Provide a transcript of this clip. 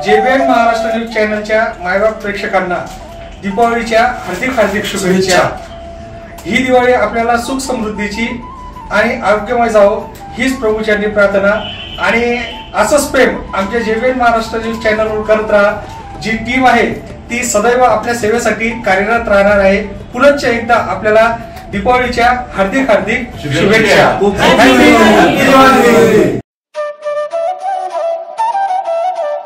JBN Maharashtra news चॅनलच्या मायबाप प्रेक्षकांना दीपावलीच्या हार्दिक शुभेच्छा। ही दिवाळी आपल्याला सुख समृद्धीची आणि आरोग्यमय जावो हीच प्रभूचरणी प्रार्थना आणि असंच प्रेम आमच्या जेबीएन महाराष्ट्र न्यूज चॅनलवर करत राहा। जी टीम आहे ती सदैव आपल्या सेवेसाठी कार्यरत राहणार आहे। पुनश्च एकदा आपल्याला दीपावलीच्या हार्दिक शुभेच्छा।